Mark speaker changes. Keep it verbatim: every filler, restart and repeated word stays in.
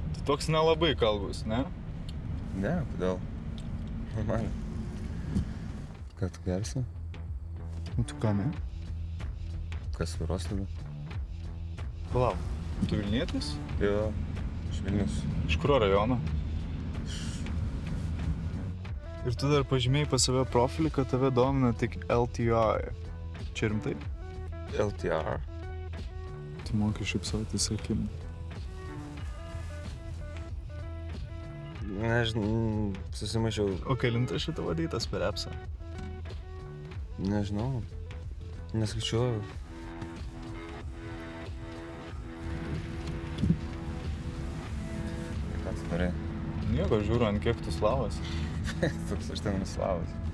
Speaker 1: Tu toks nelabai kalbus, ne?
Speaker 2: Ne, kodėl? Normaliai. Ką tu gersi?
Speaker 1: Nu, tu ką, ne?
Speaker 2: Kas vairuos tada?
Speaker 1: Palauk, tu Vilnietis?
Speaker 2: Jo, iš Vilnius.
Speaker 1: Iš kurio rajono? Ir tu dar pažymėjai pas save profilį, kad tave domina tik L T R. Čia rimtai?
Speaker 2: L T R?
Speaker 1: Tu moki šipsotis akim.
Speaker 2: Nežinau, susimaišiau.
Speaker 1: O kelintas šitą vadytas per appsą?
Speaker 2: Nežinau. Neskaičiuoju. Ką tu darai?
Speaker 1: Nieko, žiūriu, ant kiek tu slavas.
Speaker 2: Toks aš ten slavas.